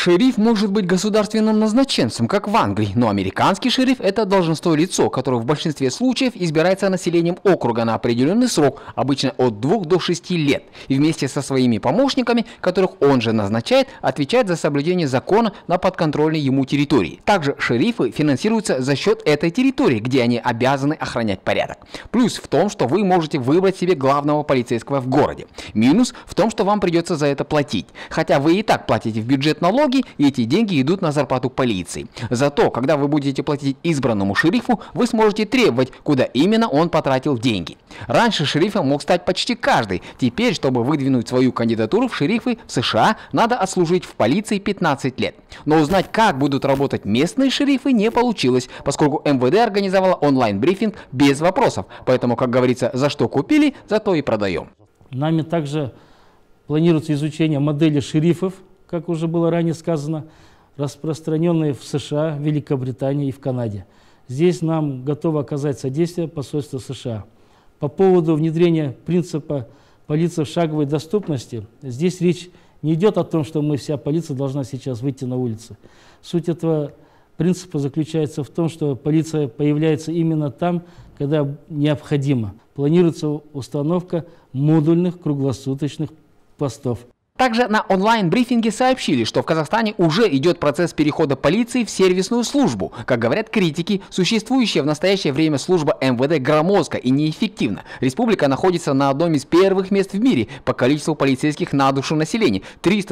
Шериф может быть государственным назначенцем, как в Англии, но американский шериф – это должностное лицо, которое в большинстве случаев избирается населением округа на определенный срок, обычно от 2 до 6 лет, и вместе со своими помощниками, которых он же назначает, отвечает за соблюдение закона на подконтрольной ему территории. Также шерифы финансируются за счет этой территории, где они обязаны охранять порядок. Плюс в том, что вы можете выбрать себе главного полицейского в городе. Минус в том, что вам придется за это платить, хотя вы и так платите в бюджет налоги, и эти деньги идут на зарплату полиции. Зато, когда вы будете платить избранному шерифу, вы сможете требовать, куда именно он потратил деньги. Раньше шерифом мог стать почти каждый. Теперь, чтобы выдвинуть свою кандидатуру в шерифы в США, надо отслужить в полиции 15 лет. Но узнать, как будут работать местные шерифы, не получилось, поскольку МВД организовала онлайн-брифинг без вопросов. Поэтому, как говорится, за что купили, за то и продаем. Нами также планируется изучение модели шерифов, как уже было ранее сказано, распространенные в США, Великобритании и в Канаде. Здесь нам готово оказать содействие посольство США. По поводу внедрения принципа полиции в шаговой доступности, здесь речь не идет о том, что вся полиция должна сейчас выйти на улицы. Суть этого принципа заключается в том, что полиция появляется именно там, когда необходимо. Планируется установка модульных круглосуточных постов. Также на онлайн-брифинге сообщили, что в Казахстане уже идет процесс перехода полиции в сервисную службу. Как говорят критики, существующая в настоящее время служба МВД громоздка и неэффективна. Республика находится на одном из первых мест в мире по количеству полицейских на душу населения.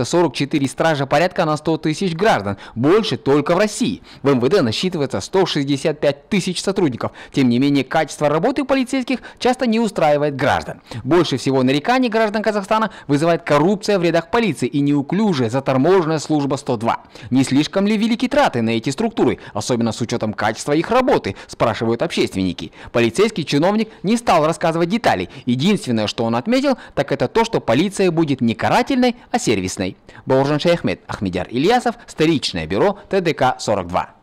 344 стража порядка на 100 тысяч граждан. Больше только в России. В МВД насчитывается 165 тысяч сотрудников. Тем не менее, качество работы полицейских часто не устраивает граждан. Больше всего нареканий граждан Казахстана вызывает коррупция в рядах полиции и неуклюжая заторможенная служба 102. Не слишком ли велики траты на эти структуры, особенно с учетом качества их работы, спрашивают общественники. Полицейский чиновник не стал рассказывать деталей. Единственное, что он отметил, так это то, что полиция будет не карательной, а сервисной. Бауыржан Шаяхмет, Ахмедияр Ильясов, столичное бюро ТДК-42.